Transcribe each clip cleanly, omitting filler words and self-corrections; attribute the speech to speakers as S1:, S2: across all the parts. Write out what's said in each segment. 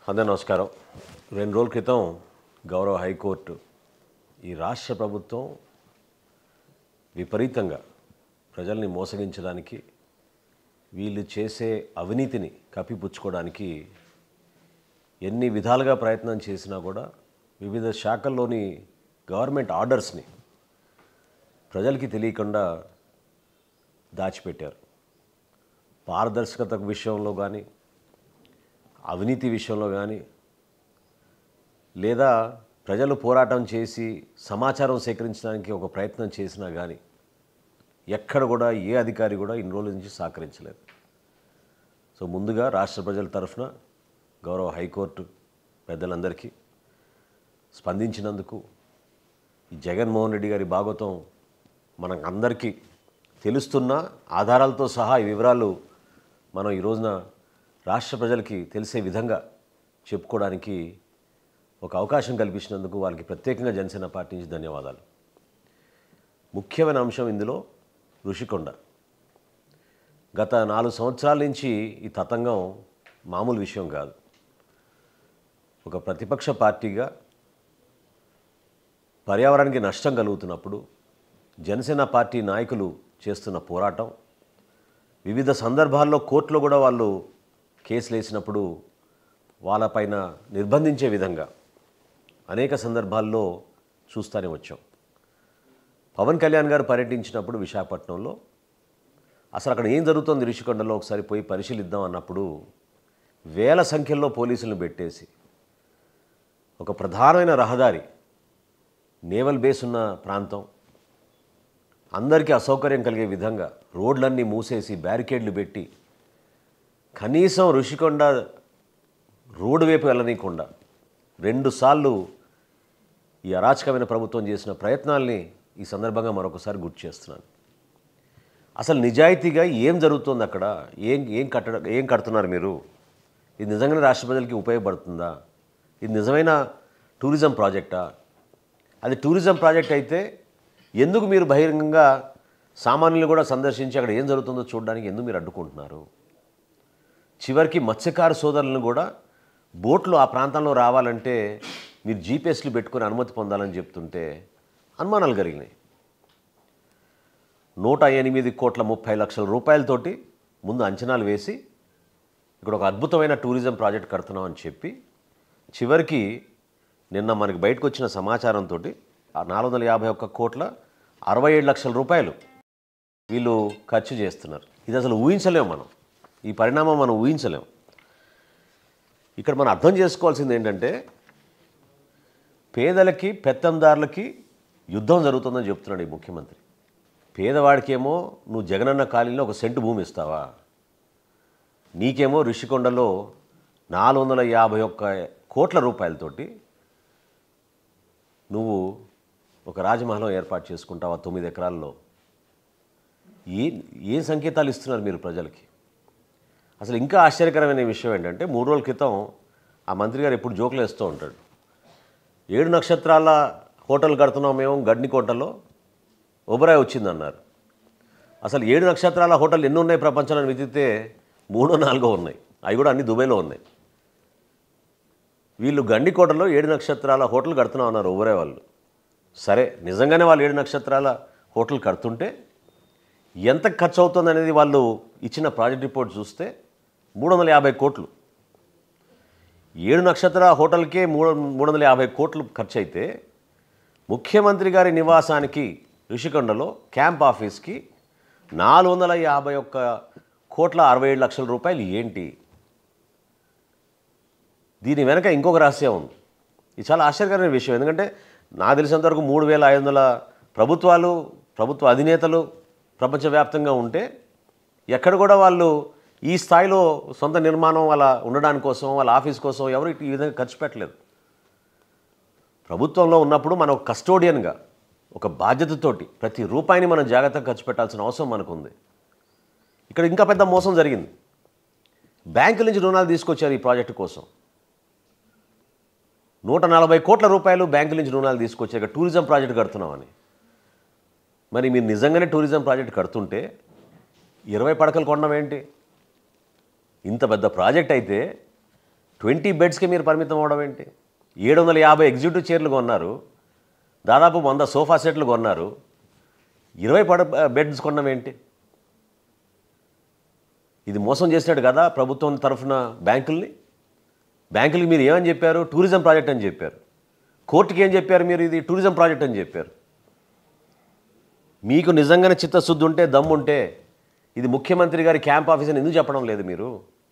S1: అందరికీ నమస్కారం. 2 రోజుల క్రితం గౌరవ హైకోర్టు ఈ రాష్ట్ర ప్రభుత్వం విపరీతంగా ప్రజల్ని మోసగించడానికి వీళ్ళు చేసే అవినీతిని కప్పిపుచ్చుకోవడానికి ఎన్ని విధాలుగా ప్రయత్నం చేసినా కూడా వివిధ శాఖల్లోని గవర్నమెంట్ ఆర్డర్స్ని ప్రజలకి తెలియకుండా దాచిపెట్టారు. పారదర్శకత విషయంలో కానీ, అవినీతి విషయంలో కానీ, లేదా ప్రజలు పోరాటం చేసి సమాచారం సేకరించడానికి ఒక ప్రయత్నం చేసినా కానీ ఎక్కడ కూడా ఏ అధికారి కూడా ఇన్ని రోజుల నుంచి సహకరించలేదు. సో ముందుగా రాష్ట్ర ప్రజల తరఫున గౌరవ హైకోర్టు పెద్దలందరికీ స్పందించినందుకు, ఈ జగన్మోహన్ రెడ్డి గారి భాగవతం మనకు అందరికీ తెలుస్తున్న ఆధారాలతో సహా ఈ వివరాలు మనం ఈ రోజున రాష్ట్ర ప్రజలకి తెలిసే విధంగా చెప్పుకోవడానికి ఒక అవకాశం కల్పించినందుకు వాళ్ళకి ప్రత్యేకంగా జనసేన పార్టీ నుంచి ధన్యవాదాలు. ముఖ్యమైన అంశం ఇందులో ఋషికొండ. గత 4 సంవత్సరాల నుంచి ఈ తతంగం మామూలు విషయం కాదు. ఒక ప్రతిపక్ష పార్టీగా పర్యావరణానికి నష్టం కలుగుతున్నప్పుడు జనసేన పార్టీ నాయకులు చేస్తున్న పోరాటం, వివిధ సందర్భాల్లో కోర్టులో కూడా వాళ్ళు కేసులు వేసినప్పుడు వాళ్ళపైన నిర్బంధించే విధంగా అనేక సందర్భాల్లో చూస్తూనే వచ్చాం. పవన్ కళ్యాణ్ గారు పర్యటించినప్పుడు విశాఖపట్నంలో అసలు అక్కడ ఏం జరుగుతుంది ఋషికొండలో ఒకసారి పోయి పరిశీలిద్దాం అన్నప్పుడు వేల సంఖ్యలో పోలీసులను పెట్టేసి ఒక ప్రధానమైన రహదారి, నేవల్ బేస్ ఉన్న ప్రాంతం, అందరికీ అసౌకర్యం కలిగే విధంగా రోడ్లన్నీ మూసేసి బ్యారికేడ్లు పెట్టి కనీసం ఋషికొండ రోడ్డు వైపు వెళ్ళనీయకుండా 2 సార్లు ఈ అరాచకమైన ప్రభుత్వం చేసిన ప్రయత్నాల్ని ఈ సందర్భంగా మరొకసారి గుర్తు చేస్తున్నాను. అసలు నిజాయితీగా ఏం జరుగుతుంది అక్కడ? ఏం కడుతున్నారు మీరు? ఇది నిజంగానే రాష్ట్ర ప్రజలకి ఉపయోగపడుతుందా? ఇది నిజమైన టూరిజం ప్రాజెక్టా? అది టూరిజం ప్రాజెక్ట్ అయితే ఎందుకు మీరు బహిరంగంగా సామాన్యులు కూడా సందర్శించి అక్కడ ఏం జరుగుతుందో చూడడానికి ఎందుకు మీరు అడ్డుకుంటున్నారు? చివరికి మత్స్యకార సోదరులను కూడా బోట్లు ఆ ప్రాంతంలో రావాలంటే మీరు జీపీఎస్లు పెట్టుకుని అనుమతి పొందాలని చెప్తుంటే అనుమానాలు కలిగినాయి. 108,30,00,000 రూపాయలతోటి ముందు అంచనాలు వేసి ఇక్కడ ఒక అద్భుతమైన టూరిజం ప్రాజెక్ట్ కడుతున్నాం అని చెప్పి చివరికి నిన్న మనకి బయటకు వచ్చిన సమాచారంతో 451,67,00,000 రూపాయలు వీళ్ళు ఖర్చు చేస్తున్నారు. ఇది అసలు ఊహించలేము మనం. ఈ పరిణామం మనం ఊహించలేము. ఇక్కడ మనం అర్థం చేసుకోవాల్సింది ఏంటంటే పేదలకి పెత్తందారులకి యుద్ధం జరుగుతుందని చెప్తున్నాడు ఈ ముఖ్యమంత్రి. పేదవాడికేమో నువ్వు జగనన్న కాలనీలో 1 సెంటు భూమి ఇస్తావా? నీకేమో ఋషికొండలో 451 కోట్ల రూపాయలతోటి నువ్వు ఒక రాజమహలం ఏర్పాటు చేసుకుంటావా 9 ఎకరాల్లో? ఏ సంకేతాలు ఇస్తున్నారు మీరు ప్రజలకి? అసలు ఇంకా ఆశ్చర్యకరమైన విషయం ఏంటంటే 3 రోజుల క్రితం ఆ మంత్రి గారు ఎప్పుడు జోకులు వేస్తూ ఉంటాడు. 7 నక్షత్రాల హోటల్ కడుతున్నాం మేము గడ్నికోటలో, ఒబరాయ్ వచ్చిందన్నారు. అసలు 7 నక్షత్రాల హోటల్ ఎన్ని ఉన్నాయి ప్రపంచంలో వెతికితే 3-4 ఉన్నాయి. అవి కూడా అన్ని దుబాయ్లో ఉన్నాయి. వీళ్ళు గండికోటలో 7 నక్షత్రాల హోటల్ కడుతున్నాం అన్నారు ఒబరాయ్ వాళ్ళు. సరే, నిజంగానే వాళ్ళు 7 నక్షత్రాల హోటల్ కడుతుంటే ఎంత ఖర్చు అవుతుంది అనేది వాళ్ళు ఇచ్చిన ప్రాజెక్ట్ రిపోర్ట్ చూస్తే 350 కోట్లు. 7 నక్షత్రాల హోటల్కే 350 కోట్లు ఖర్చు అయితే ముఖ్యమంత్రి గారి నివాసానికి ఋషికొండలో క్యాంప్ ఆఫీస్కి 451,67,00,000 రూపాయలు ఏంటి? దీని వెనక ఇంకొక రహస్యం ఉంది. ఇది చాలా ఆశ్చర్యకరమైన విషయం. ఎందుకంటే నాకు తెలిసినంతవరకు 3,500 ప్రభుత్వ అధినేతలు ప్రపంచవ్యాప్తంగా ఉంటే ఎక్కడ కూడా వాళ్ళు ఈ స్థాయిలో సొంత నిర్మాణం వాళ్ళ ఉండడానికి కోసం, వాళ్ళ ఆఫీస్ కోసం ఎవరు ఈ విధంగా ఖర్చు పెట్టలేదు. ప్రభుత్వంలో ఉన్నప్పుడు మనం కస్టోడియన్గా ఒక బాధ్యతతోటి ప్రతి రూపాయిని మనం జాగ్రత్తగా ఖర్చు పెట్టాల్సిన అవసరం మనకుంది. ఇక్కడ ఇంకా పెద్ద మోసం జరిగింది. బ్యాంకుల నుంచి రుణాలు తీసుకొచ్చారు ఈ ప్రాజెక్టు కోసం. 140 కోట్ల రూపాయలు బ్యాంకుల నుంచి రుణాలు తీసుకొచ్చారు టూరిజం ప్రాజెక్టు కడుతున్నామని. మరి మీరు నిజంగానే టూరిజం ప్రాజెక్ట్ కడుతుంటే 20 పడకలు కొనడం ఏంటి? ఇంత పెద్ద ప్రాజెక్ట్ అయితే 20 బెడ్స్కి మీరు పరిమితం అవడం ఏంటి? 750 ఎగ్జిక్యూటివ్ చైర్లు కొన్నారు, దాదాపు 100 సోఫా సెట్లు కొన్నారు, 20 బెడ్స్ కొనడం ఏంటి? ఇది మోసం చేసినట్టు కదా ప్రభుత్వం తరఫున బ్యాంకులకి మీరు ఏమని చెప్పారు? టూరిజం ప్రాజెక్ట్ అని చెప్పారు. కోర్టుకి ఏం చెప్పారు మీరు? ఇది టూరిజం ప్రాజెక్ట్ అని చెప్పారు. మీకు నిజంగానే చిత్తశుద్ధి ఉంటే, దమ్ముంటే ఇది ముఖ్యమంత్రి గారి క్యాంప్ ఆఫీస్ అని ఎందుకు చెప్పడం లేదు మీరు?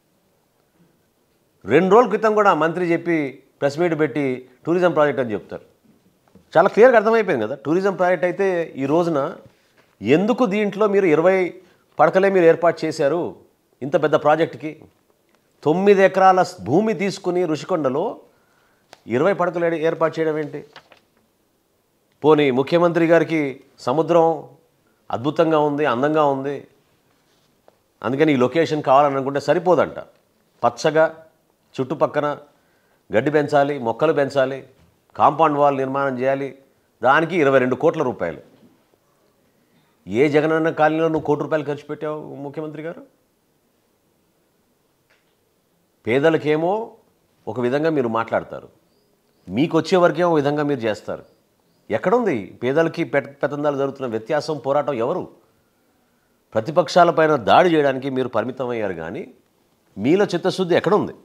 S1: 2 రోజుల క్రితం కూడా మంత్రి చెప్పి ప్రెస్ మీట్ పెట్టి టూరిజం ప్రాజెక్ట్ అని చెప్తారు. చాలా క్లియర్గా అర్థమైపోయింది కదా టూరిజం ప్రాజెక్ట్ అయితే. ఈ రోజున ఎందుకు దీంట్లో మీరు 20 పడకలే మీరు ఏర్పాటు చేశారు ఇంత పెద్ద ప్రాజెక్టుకి? 9 ఎకరాల భూమి తీసుకుని ఋషికొండలో 20 పడకలు ఏర్పాటు చేయడం ఏంటి? పోనీ ముఖ్యమంత్రి గారికి సముద్రం అద్భుతంగా ఉంది, అందంగా ఉంది, అందుకని ఈ లొకేషన్ కావాలని అనుకుంటే సరిపోదంట. పచ్చగా చుట్టుపక్కన గడ్డి పెంచాలి, మొక్కలు పెంచాలి, కాంపౌండ్ వాల్ నిర్మాణం చేయాలి, దానికి 22 కోట్ల రూపాయలు. ఏ జగనన్న కాలనీలో నువ్వు ₹1 కోటి ఖర్చు పెట్టావు ముఖ్యమంత్రి గారు? పేదలకేమో ఒక విధంగా మీరు మాట్లాడతారు, మీకు వచ్చే వరకేమో ఒక విధంగా మీరు చేస్తారు. ఎక్కడుంది పేదలకి పెత్తందాలు జరుగుతున్న వ్యత్యాసం, పోరాటం? ఎవరు? ప్రతిపక్షాలపైన దాడి చేయడానికి మీరు పరిమితమయ్యారు, కానీ మీలో చిత్తశుద్ధి ఎక్కడుంది?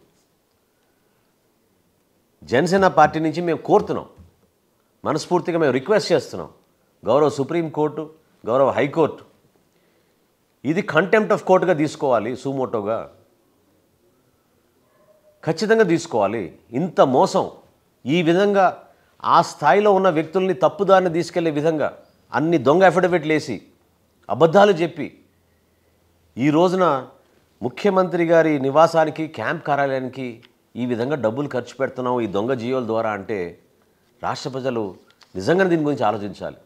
S1: జనసేన పార్టీ నుంచి మేము కోరుతున్నాం, మనస్ఫూర్తిగా మేము రిక్వెస్ట్ చేస్తున్నాం, గౌరవ సుప్రీంకోర్టు, గౌరవ హైకోర్టు ఇది కంటెంప్ట్ ఆఫ్ కోర్టుగా తీసుకోవాలి, సుమోటోగా ఖచ్చితంగా తీసుకోవాలి. ఇంత మోసం, ఈ విధంగా ఆ స్థాయిలో ఉన్న వ్యక్తుల్ని తప్పుదారిని తీసుకెళ్లే విధంగా అన్ని దొంగ అఫిడవిట్లు వేసి అబద్ధాలు చెప్పి ఈ రోజున ముఖ్యమంత్రి గారి నివాసానికి, క్యాంప్ కార్యాలయానికి ఈ విధంగా డబ్బులు ఖర్చు పెడుతున్నాం ఈ దొంగ జియోల ద్వారా అంటే రాష్ట్ర ప్రజలు నిజంగానే దీని గురించి ఆలోచించాలి.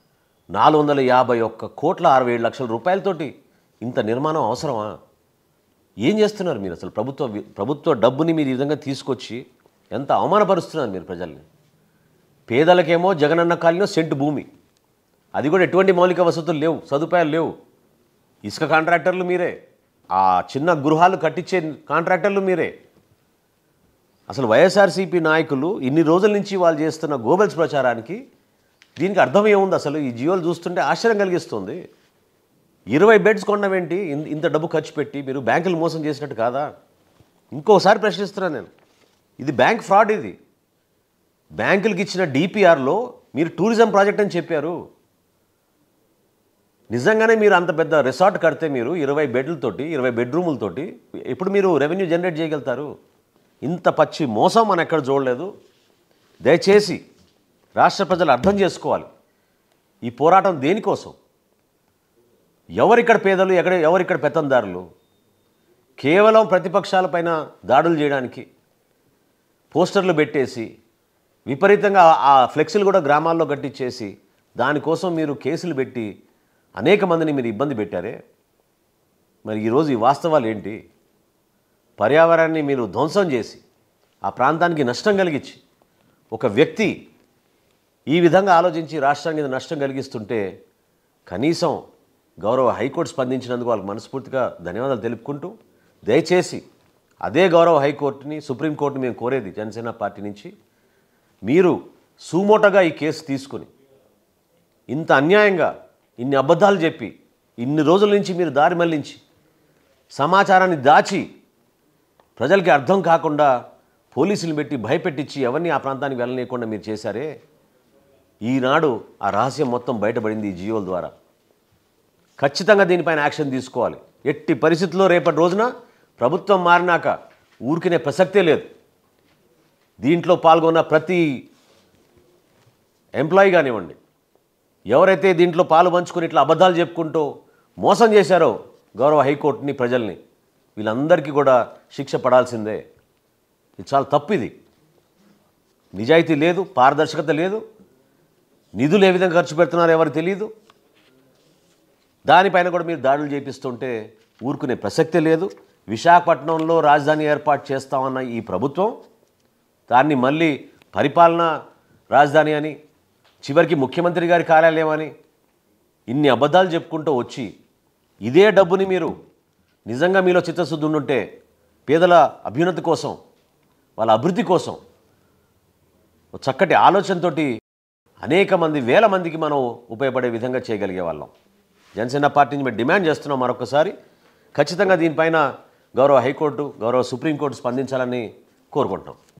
S1: 451,67,00,000 ఇంత నిర్మాణం అవసరమా? ఏం చేస్తున్నారు మీరు అసలు? ప్రభుత్వ డబ్బుని మీరు ఈ విధంగా తీసుకొచ్చి ఎంత అవమానపరుస్తున్నారు మీరు ప్రజల్ని. పేదలకేమో జగనన్న కాలనీలో సెంటు భూమి, అది కూడా ఎటువంటి మౌలిక వసతులు లేవు, సదుపాయాలు లేవు. ఇసుక కాంట్రాక్టర్లు మీరే, ఆ చిన్న గృహాలు కట్టించే కాంట్రాక్టర్లు మీరే. అసలు వైఎస్ఆర్సీపీ నాయకులు ఇన్ని రోజుల నుంచి వాళ్ళు చేస్తున్న గోబెల్స్ ప్రచారానికి దీనికి అర్థం ఏముంది? అసలు ఈ జియోలు చూస్తుంటే ఆశ్చర్యం కలిగిస్తుంది. 20 బెడ్స్ కొనవేంటి ఇంత డబ్బు ఖర్చు పెట్టి? మీరు బ్యాంకులు మోసం చేసినట్టు కాదా? ఇంకోసారి ప్రశ్నిస్తున్నాను నేను, ఇది బ్యాంక్ ఫ్రాడ్. ఇది బ్యాంకులకి ఇచ్చిన డిపిఆర్లో మీరు టూరిజం ప్రాజెక్ట్ అని చెప్పారు. నిజంగానే మీరు అంత పెద్ద రిసార్ట్ కడితే మీరు 20 బెడ్లతోటి, 20 బెడ్రూములతోటి ఎప్పుడు మీరు రెవెన్యూ జనరేట్ చేయగలుగుతారు? ఇంత పచ్చి మోసం మనం ఎక్కడ చూడలేదు. దయచేసి రాష్ట్ర ప్రజలు అర్థం చేసుకోవాలి, ఈ పోరాటం దేనికోసం? ఎవరిక్కడ పేదలు, ఎవరిక్కడ పెత్తందారులు? కేవలం ప్రతిపక్షాలపైన దాడులు చేయడానికి పోస్టర్లు పెట్టేసి విపరీతంగా ఆ ఫ్లెక్సీలు కూడా గ్రామాల్లో కట్టించేసి దానికోసం మీరు కేసులు పెట్టి అనేక మందిని మీరు ఇబ్బంది పెట్టారే. మరి ఈరోజు ఈ వాస్తవాలు ఏంటి? పర్యావరణాన్ని మీరు ధ్వంసం చేసి ఆ ప్రాంతానికి నష్టం కలిగించి ఒక వ్యక్తి ఈ విధంగా ఆలోచించి రాష్ట్రానికి నష్టం కలిగిస్తుంటే కనీసం గౌరవ హైకోర్టు స్పందించినందుకు వాళ్ళకి మనస్ఫూర్తిగా ధన్యవాదాలు తెలుపుకుంటూ, దయచేసి అదే గౌరవ హైకోర్టుని, సుప్రీంకోర్టుని మేము కోరేది జనసేన పార్టీ నుంచి, మీరు సుమోటోగా ఈ కేసు తీసుకుని ఇంత అన్యాయంగా ఇన్ని అబద్ధాలు చెప్పి ఇన్ని రోజుల నుంచి మీరు దారి మళ్లించి సమాచారాన్ని దాచి ప్రజలకి అర్థం కాకుండా పోలీసులు పెట్టి భయపెట్టించి ఎవరిని ఆ ప్రాంతానికి వెళ్ళనీయకుండా మీరు చేశారే. ఈనాడు ఆ రహస్యం మొత్తం బయటపడింది ఈ జియోల ద్వారా. ఖచ్చితంగా దీనిపైన యాక్షన్ తీసుకోవాలి. ఎట్టి పరిస్థితుల్లో రేపటి రోజున ప్రభుత్వం మారినాక ఊరికినే ప్రసక్తే లేదు. దీంట్లో పాల్గొన్న ప్రతి ఎంప్లాయీ కానివ్వండి, ఎవరైతే దీంట్లో పాలు పంచుకుని ఇట్లా అబద్ధాలు చెప్పుకుంటూ మోసం చేశారో గౌరవ హైకోర్టుని, ప్రజల్ని, వీళ్ళందరికీ కూడా శిక్ష పడాల్సిందే. ఇది చాలా తప్పు. ఇది నిజాయితీ లేదు, పారదర్శకత లేదు, నిధులు ఏ విధంగా ఖర్చు పెడుతున్నారో ఎవరికి తెలియదు. దానిపైన కూడా మీరు దాడులు చేపిస్తుంటే ఊరుకునే ప్రసక్తే లేదు. విశాఖపట్నంలో రాజధాని ఏర్పాటు చేస్తామన్న ఈ ప్రభుత్వం దాన్ని మళ్ళీ పరిపాలనా రాజధాని అని, చివరికి ముఖ్యమంత్రి గారి కార్యాలయం అని ఇన్ని అబద్ధాలు చెప్పుకుంటూ వచ్చి ఇదే డబ్బుని మీరు నిజంగా మీలో చిత్తశుద్ధి ఉండుంటే పేదల అభ్యున్నతి కోసం వాళ్ళ అభివృద్ధి కోసం ఒక చక్కటి ఆలోచనతోటి అనేక మంది వేల మందికి మనం ఉపయోగపడే విధంగా చేయగలిగే వాళ్ళం. జనసేన పార్టీ నుంచి మేము డిమాండ్ చేస్తున్నాం మరొకసారి, ఖచ్చితంగా దీనిపైన గౌరవ హైకోర్టు, గౌరవ సుప్రీంకోర్టు స్పందించాలని కోరుకుంటున్నాం.